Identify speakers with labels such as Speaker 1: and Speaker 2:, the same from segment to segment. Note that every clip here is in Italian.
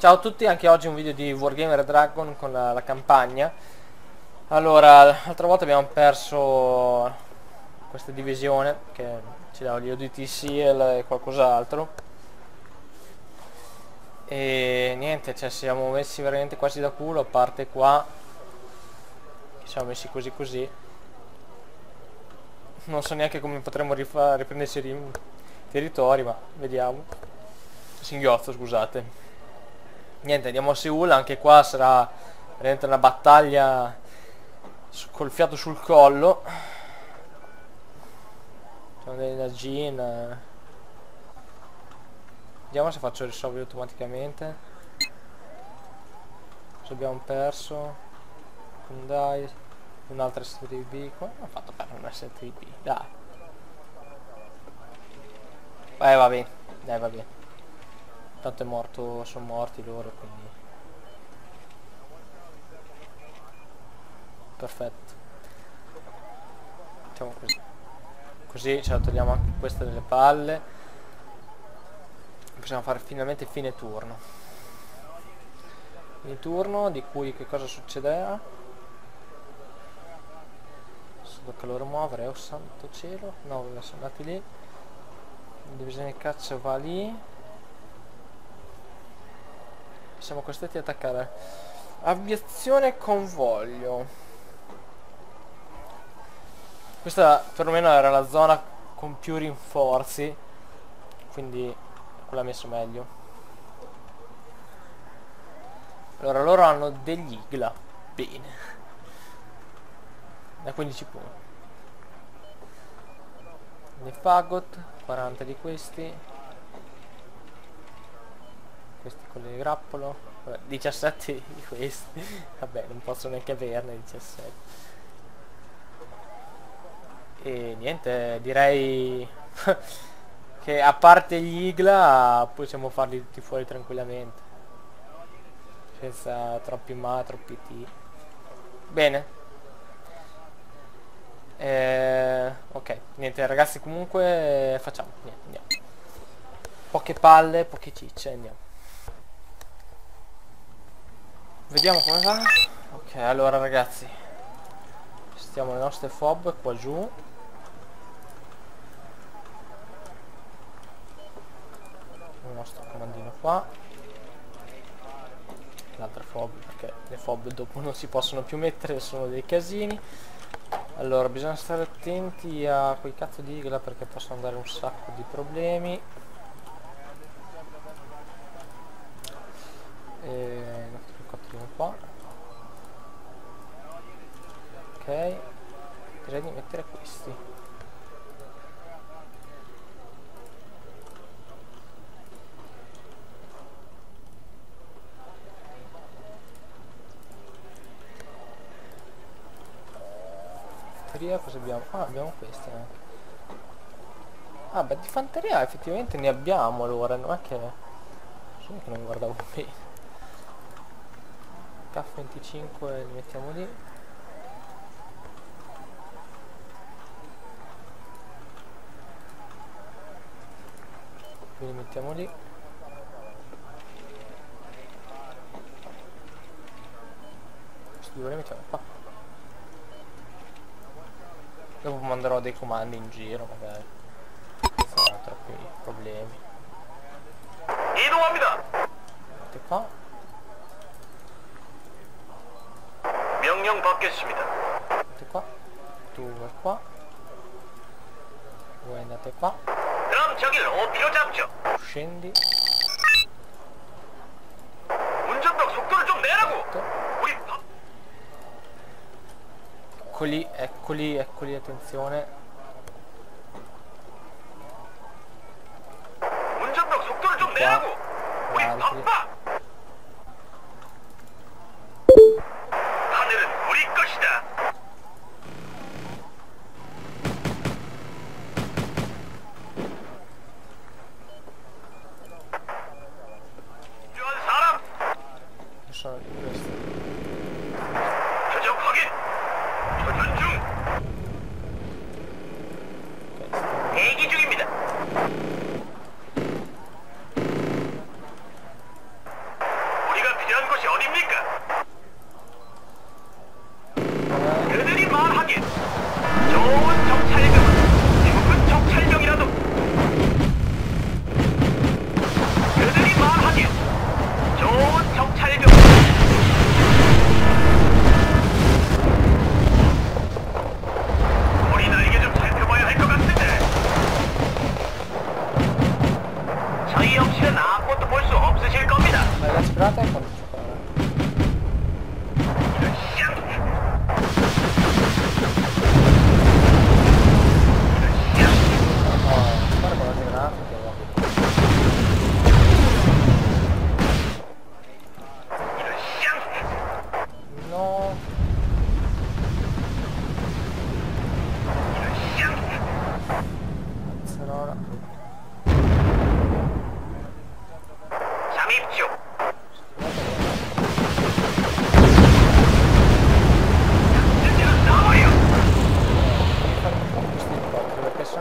Speaker 1: Ciao a tutti, anche oggi un video di Wargamer Dragon con la campagna. Allora, l'altra volta abbiamo perso questa divisione che ci dava gli ODT Seal e qualcos'altro. E niente, cioè siamo messi veramente quasi da culo, a parte qua che siamo messi così così. Non so neanche come potremmo riprendersi i territori, ma vediamo. Singhiozzo, scusate. Niente, andiamo a Seul, anche qua sarà veramente una battaglia col fiato sul collo. Sono dei Najin. Vediamo se faccio risolvere automaticamente. Cosa abbiamo perso? Dai, un'altra STB. Come ho fatto per una STB? Dai. Va bene, dai, va bene. Tanto è morto, sono morti loro, quindi perfetto. Facciamo così. Così ce la togliamo anche questa delle palle. Possiamo fare finalmente fine turno. Fine turno, di cui che cosa succederà? Solo calore muovere, oh santo cielo. No, sono andati lì. La divisione di caccia va lì. Siamo costretti ad attaccare. Aviazione convoglio. Questa perlomeno era la zona con più rinforzi, quindi quella messa meglio. Allora loro hanno degli Igla. Bene. Da 15 punti. Dei Fagot, 40 di questi. Questi con le grappolo. Vabbè, 17 di questi. Vabbè, non posso neanche averne 17. E niente, direi che a parte gli Igla possiamo farli tutti fuori tranquillamente, senza troppi troppi T. Bene. Ok, niente ragazzi, comunque facciamo, niente, andiamo. Poche palle, poche cicce, andiamo. Vediamo come va. Ok, allora ragazzi, stiamo le nostre fob qua giù. Il nostro comandino qua. L'altra fob, perché le fob dopo non si possono più mettere, sono dei casini. Allora bisogna stare attenti a quei cazzo di Igla, perché possono dare un sacco di problemi. Il nostro elicottero qua. Ok, direi di mettere questi. Fanteria cosa abbiamo? Ah, abbiamo questi anche. Ah beh, di fanteria effettivamente ne abbiamo, allora non è che... Solo che non guardavo bene. K25 li mettiamo lì. Li mettiamo lì. Questi due li mettiamo qua. Dopo manderò dei comandi in giro, magari saranno troppi problemi. Metti qua.
Speaker 2: 명령 받겠습니다.
Speaker 1: Metti qua. Tu vai qua. Voi andate qua.
Speaker 2: 그럼 저길 어디로 잡죠?
Speaker 1: Scendi.
Speaker 2: 운전병 속도를 좀 내라고.
Speaker 1: Ecco.
Speaker 2: 우리
Speaker 1: Eccoli, eccoli, eccoli, attenzione.
Speaker 2: 운전병 속도를 좀 내라고. 우리
Speaker 1: altri.
Speaker 2: 바빠. 하늘은 우리 것이다. 필요한 사람.
Speaker 1: Sono di questi.
Speaker 2: 표적 확인. 교전 중.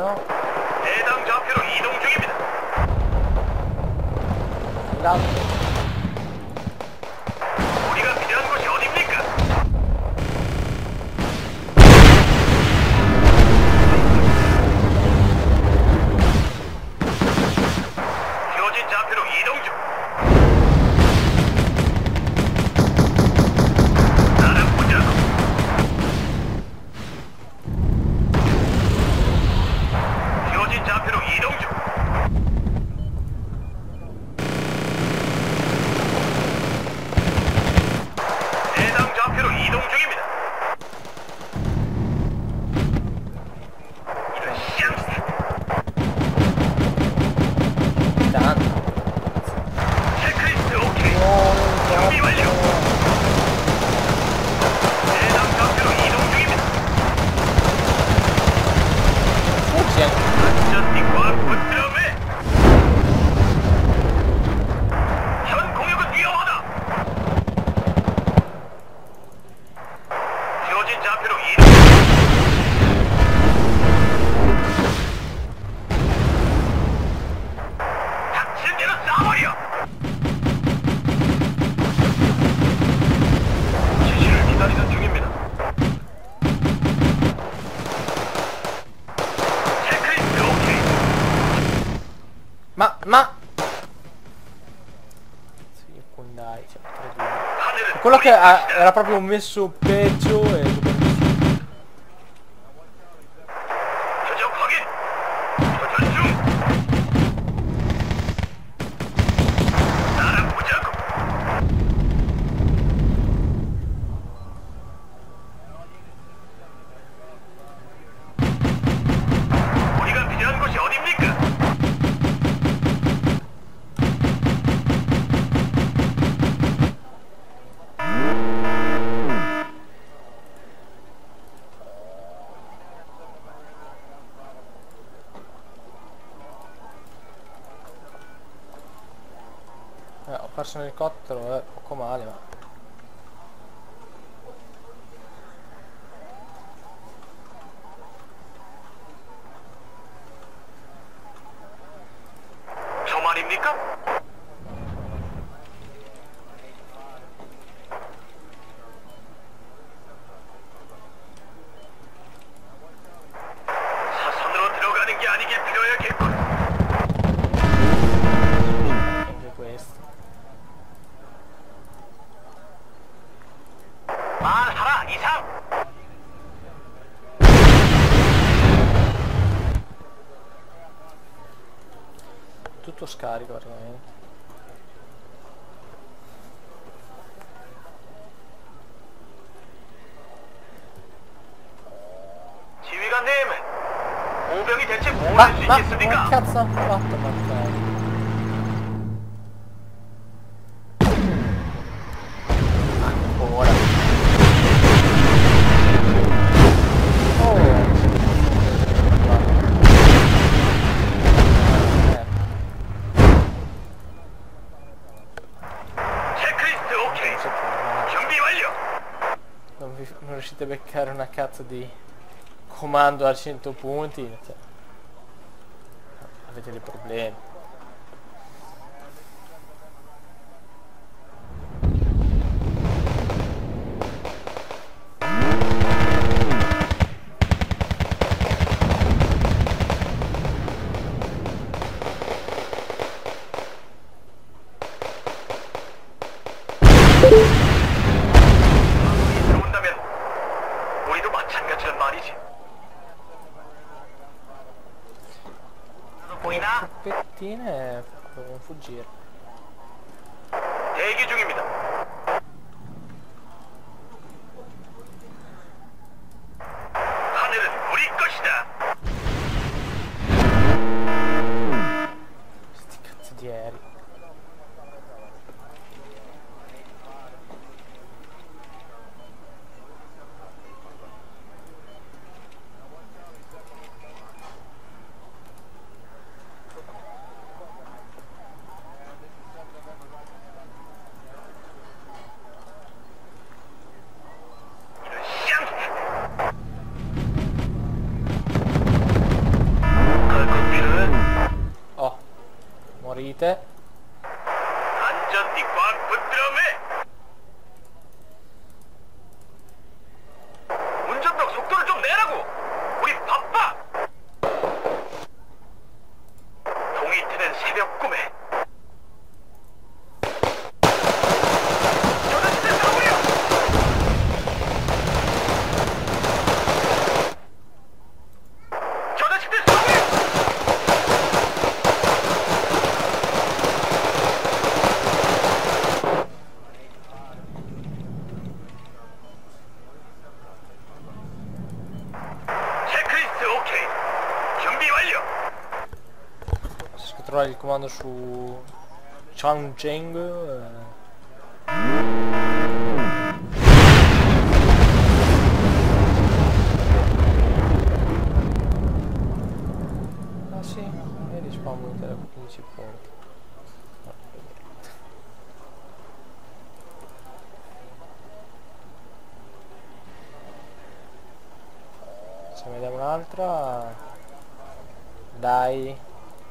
Speaker 1: no.
Speaker 2: 해당 좌표로 이동 중입니다.
Speaker 1: L'altro.
Speaker 2: 우리가 필요한 곳이 어딥니까? 표진 좌표로 이동 중. 알아보자고. 표진 좌표로 이동 중. 해당 좌표로 이동 중입니다. 이런 쌍스.
Speaker 1: Dan.
Speaker 2: 체크리스트 오케이. 준비 완료. 해당 좌표로 이동 중입니다.
Speaker 1: Forse anche.
Speaker 2: 안전띠 꽉 붙들어매. 현 공격은 위험하다. 표진 좌표로 이동. 닥친 대로 쏴버려. 지시를 기다리는 중입니다. 체크리스트 오케이.
Speaker 1: Ma. Sì, con dai, cioè, incredibile.
Speaker 2: 하늘은
Speaker 1: Quello che
Speaker 2: 우리 것이다.
Speaker 1: era proprio messo peggio e
Speaker 2: 표적 확인. 교전 중. 알아보자고. 우리가 필요한 곳이 어딥니까?
Speaker 1: ho perso un elicottero, poco male, ma.
Speaker 2: 저 말입니까? 사선으로 들어가는 게 아니길 빌어야겠군.
Speaker 1: Anche questo.
Speaker 2: 말하라 이상.
Speaker 1: Tutto scarico praticamente.
Speaker 2: 지휘관님, 오병이 대체 뭘
Speaker 1: Ma,
Speaker 2: 할 수
Speaker 1: ma,
Speaker 2: 있겠습니까?
Speaker 1: che cazzo ha fatto Martello? Ancora. Oh.
Speaker 2: 체크리스트 오케이. 준비 완료.
Speaker 1: Non riuscite a beccare una cazzo di comando a 100 punti, cioè, avete dei problemi.
Speaker 2: 들어온다면 우리도 마찬가지란 말이지. 보이나?
Speaker 1: Pettine devono fuggire.
Speaker 2: 대기 중입니다. 하늘은 우리 것이다.
Speaker 1: Sti cazzo di aerei. morite.
Speaker 2: 안전띠 꽉 붙들어 매. 운전병 속도를 좀 내라고. 우리 바빠. 동이 트는 새벽 꿈에. 저 자식들 싸우려. 저 자식들 싸우려. 체크리스트 오케이. 준비 완료.
Speaker 1: Riesco a trovare il comando su Changcheng. Ah sì, e rispawn da 15 punti. Se ne diamo un'altra. Dai.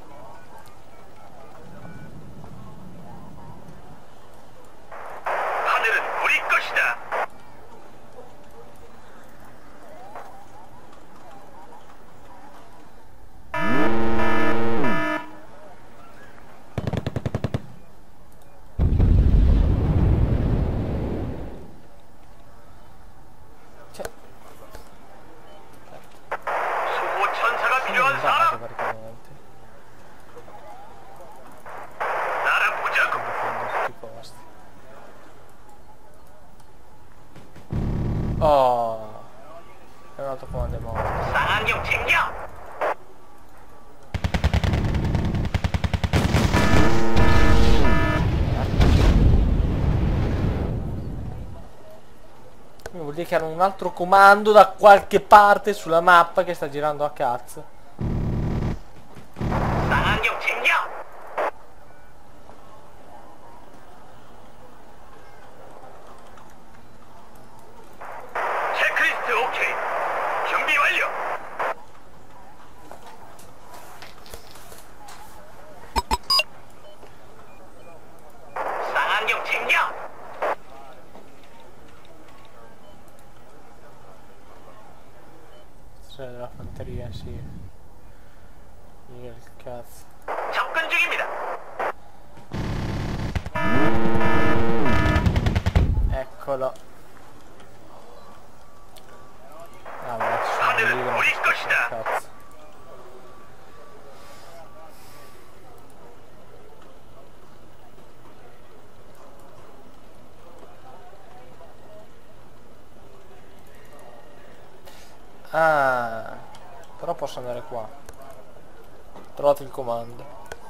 Speaker 2: 하늘은 우리 것이다.
Speaker 1: Cioè,
Speaker 2: 수호 천사가 필요한 사람.
Speaker 1: praticamente.
Speaker 2: 날아보자고.
Speaker 1: Difendo tutti i posti. Oh, è un altro comando morto.
Speaker 2: 쌍안경 챙겨.
Speaker 1: Quindi vuol dire che era un altro comando da qualche parte sulla mappa che sta girando a cazzo.
Speaker 2: 쌍안경 챙겨. 체크리스트 오케이. 준비 완료. 쌍안경 챙겨.
Speaker 1: C'è della fanteria, sì. Il cazzo.
Speaker 2: 접근 중입니다.
Speaker 1: Eccolo. Ah, ma ci sono
Speaker 2: 하늘은
Speaker 1: lì, non
Speaker 2: 우리
Speaker 1: ci sto
Speaker 2: 것이다.
Speaker 1: cazzo. Ah, però posso andare qua. Trovate il comando.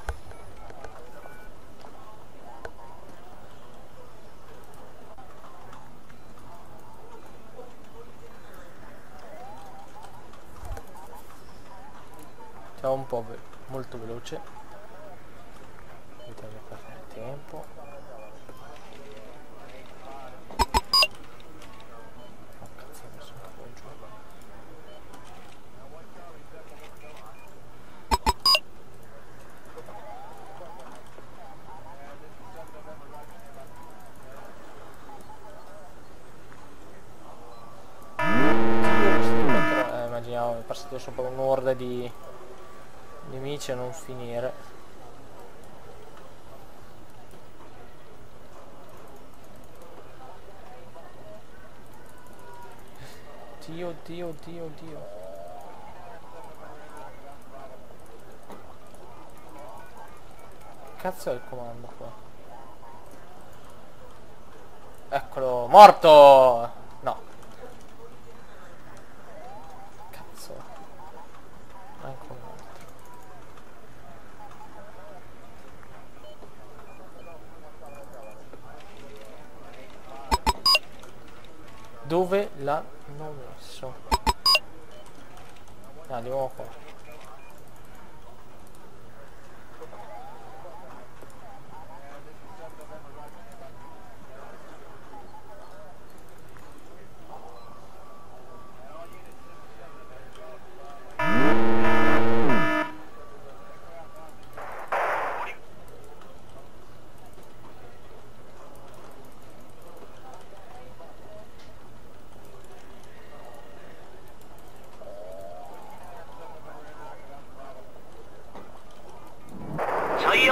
Speaker 1: Siamo un po' molto veloce. Vediamo per fare tempo. Oh cazzo, ho messo un po' giù. Immaginavo, è passato sopra un'orda di nemici a non finire. Dio, Dio, Dio, Dio. Che cazzo è il comando qua? Eccolo, morto! No. Cazzo. Anche un altro. Dove l'hanno messo? Ah, di nuovo qua.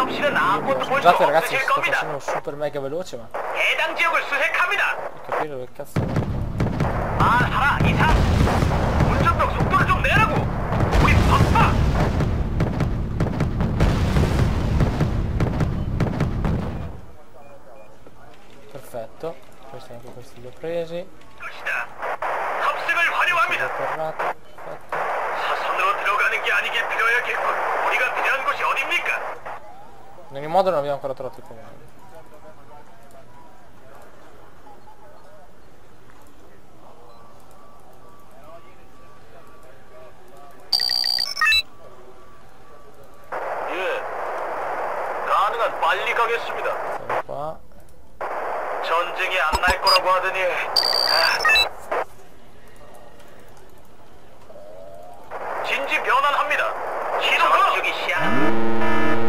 Speaker 2: 없이는 아무것도 볼 수
Speaker 1: Scusate ragazzi,
Speaker 2: 없으실
Speaker 1: sto
Speaker 2: 겁니다.
Speaker 1: facendo super mega veloce, ma
Speaker 2: 해당 지역을 수색합니다.
Speaker 1: devo capire dove cazzo.
Speaker 2: 알아라 이상. 운전석 속도를 좀 내라고. 우리 바빠.
Speaker 1: Perfetto, questi li ho presi.
Speaker 2: 것이다. 탑승을 환영합니다.
Speaker 1: Ferrati, perfetto.
Speaker 2: 사선으로 들어가는 게 아니길 빌어야겠군. 우리가 필요한 곳이 어딥니까?
Speaker 1: In ogni modo non abbiamo ancora trovato i comandi.
Speaker 2: 예. 가능한 빨리 가겠습니다.
Speaker 1: Siamo qua.
Speaker 2: 전쟁이 안 날 거라고 하더니. 진지 변환합니다. 시동 주기 시작.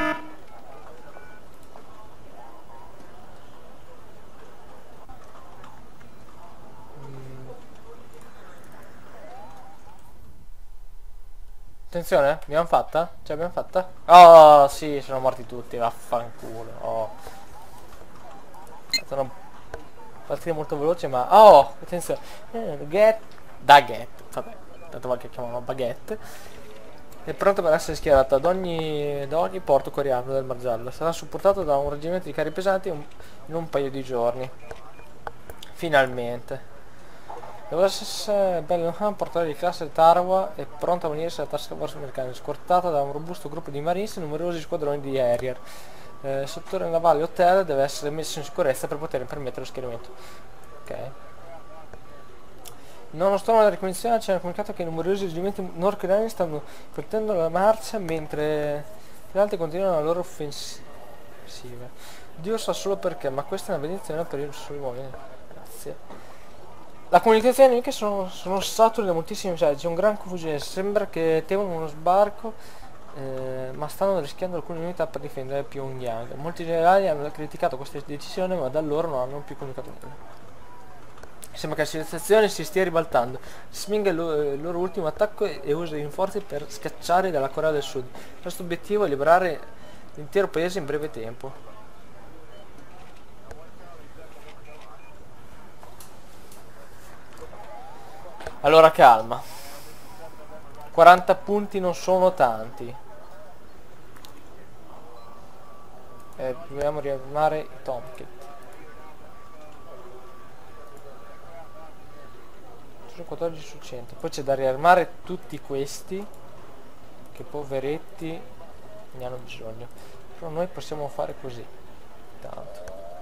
Speaker 1: Attenzione, abbiamo fatta? Ce l'abbiamo fatta? Oh sì, sono morti tutti, vaffanculo. Oh. Sono partite molto veloci, ma... Oh, attenzione. Baguette, vabbè, tanto vale che chiamano Baguette. È pronta per essere schierata da ogni porto coreano del Mar Giallo. Sarà supportato da un reggimento di carri pesanti in un paio di giorni. Finalmente. L'USS Bellingham, portatore di classe Tarawa, è pronta a unirsi alla task force americana, scortata da un robusto gruppo di Marines e numerosi squadroni di Harrier. Il settore navale hotel deve essere messo in sicurezza per poter permettere lo schieramento. Ok. Nello stormo della ricognizione ci hanno comunicato che numerosi reggimenti nordcoreani stanno partendo la marcia mentre gli altri continuano la loro offensiva. Dio sa solo perché, ma questa è una benedizione per i suoi uomini. Grazie. La comunicazione nemiche sono sature da moltissimi messaggi, c'è un gran confusione, sembra che temono uno sbarco, ma stanno rischiando alcune unità per difendere Pyongyang. Molti generali hanno criticato questa decisione, ma da loro non hanno più comunicato nulla. Sembra che la situazione si stia ribaltando. Spinga il loro ultimo attacco e usa i rinforzi per scacciare dalla Corea del Sud. Il nostro obiettivo è liberare l'intero paese in breve tempo. Allora calma. 40 punti non sono tanti. Dobbiamo riarmare i Tomcat. Sono 14 su 100. Poi c'è da riarmare tutti questi, che poveretti ne hanno bisogno. Però noi possiamo fare così. Tanto.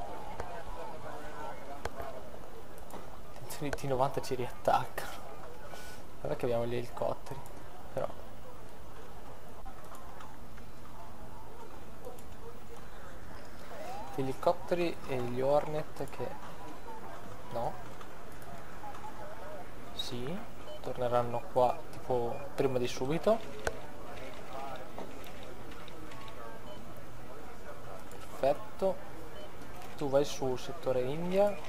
Speaker 1: Attenzione, i T90 ci riattaccano. Guarda che abbiamo gli elicotteri, però. Gli elicotteri e gli Hornet che... No. Sì, torneranno qua tipo prima di subito. Perfetto. Tu vai sul settore India.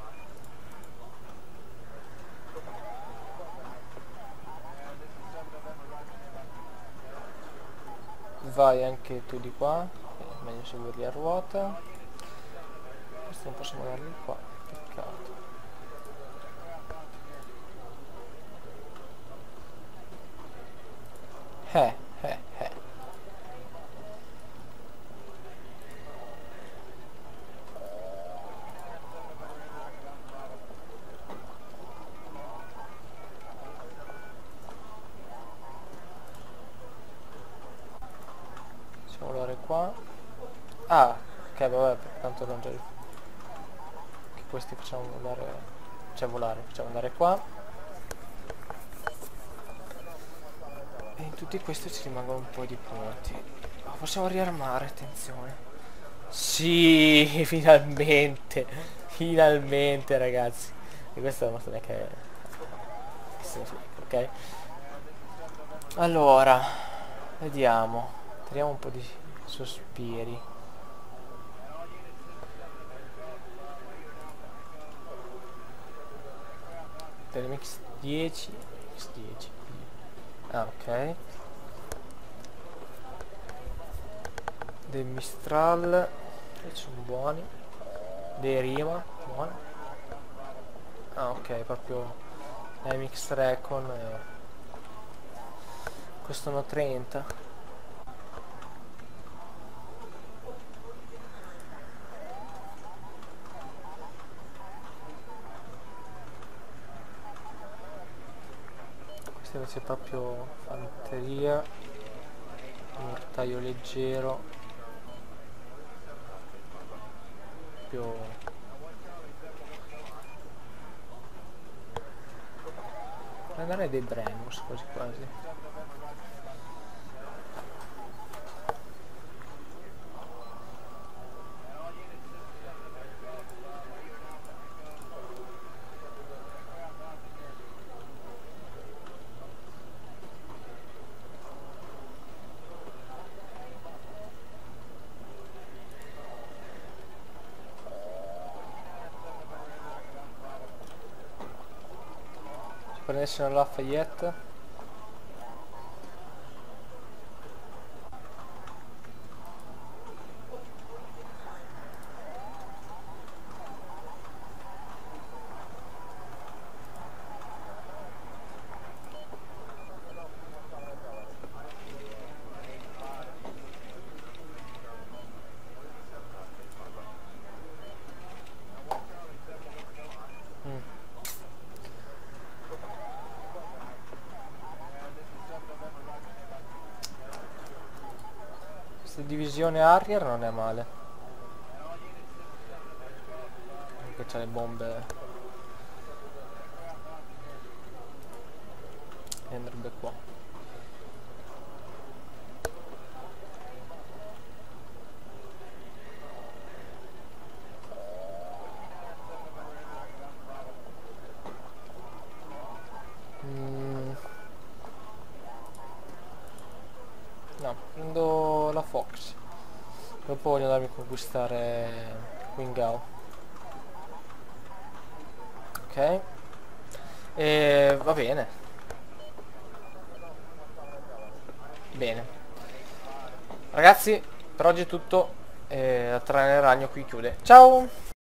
Speaker 1: Vai anche tu di qua, è meglio seguirli a ruota. Questo non possiamo darli qua, peccato. Eh. Possiamo volare qua. Ah, ok, vabbè, tanto non c'è. Che questi facciamo volare. Cioè volare, facciamo andare qua. E in tutti questi ci rimangono un po' di punti. Oh, possiamo riarmare, attenzione. Sì, finalmente. Finalmente, ragazzi. E questo non so neanche. Ok. Allora, vediamo. Tiriamo un po' di sospiri. Telemix 10, X10. Ah, ok. dei Mistral, che sono buoni, dei Rima, buoni. Ah ok, proprio MX Recon, costano 30. Questo invece è proprio fanteria, mortaio leggero, più andare dei Bremus quasi quasi. Prendessero la Lafayette. Questa divisione Harrier non è male, perché c'ha le bombe e andrebbe qua. No, prendo la Fox. Dopo voglio andarmi a conquistare Wingao. Ok. E va bene. Bene. Ragazzi, per oggi è tutto. La Trane Ragno qui chiude. Ciao!